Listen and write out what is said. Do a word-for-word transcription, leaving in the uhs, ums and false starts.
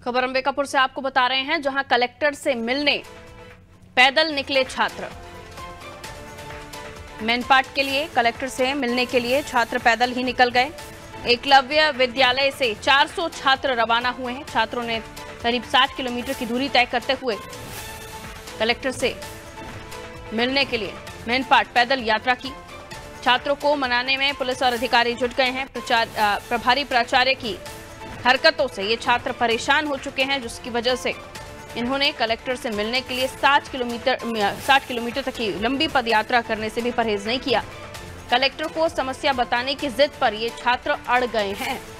खबर अंबिकापुर से आपको बता रहे हैं, जहां कलेक्टर से मिलने पैदल निकले छात्र। मैनपाट के लिए कलेक्टर से मिलने के लिए छात्र पैदल ही निकल गए। एकलव्य विद्यालय से चार सौ छात्र रवाना हुए हैं। छात्रों ने करीब साठ किलोमीटर की दूरी तय करते हुए कलेक्टर से मिलने के लिए मैनपाट पैदल यात्रा की। छात्रों को मनाने में पुलिस और अधिकारी जुट गए हैं। प्रभारी प्राचार्य की हरकतों से ये छात्र परेशान हो चुके हैं, जिसकी वजह से इन्होंने कलेक्टर से मिलने के लिए साठ किलोमीटर साठ किलोमीटर तक की लंबी पदयात्रा करने से भी परहेज नहीं किया। कलेक्टर को समस्या बताने की जिद पर ये छात्र अड़ गए हैं।